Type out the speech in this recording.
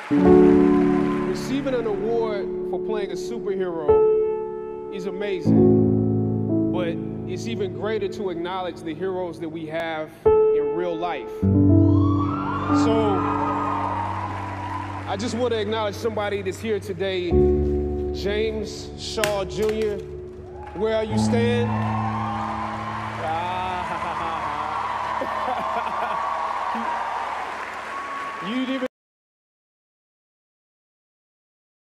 Receiving an award for playing a superhero is amazing, but it's even greater to acknowledge the heroes that we have in real life. So I just want to acknowledge somebody that's here today, James Shaw Jr. Where are you stand?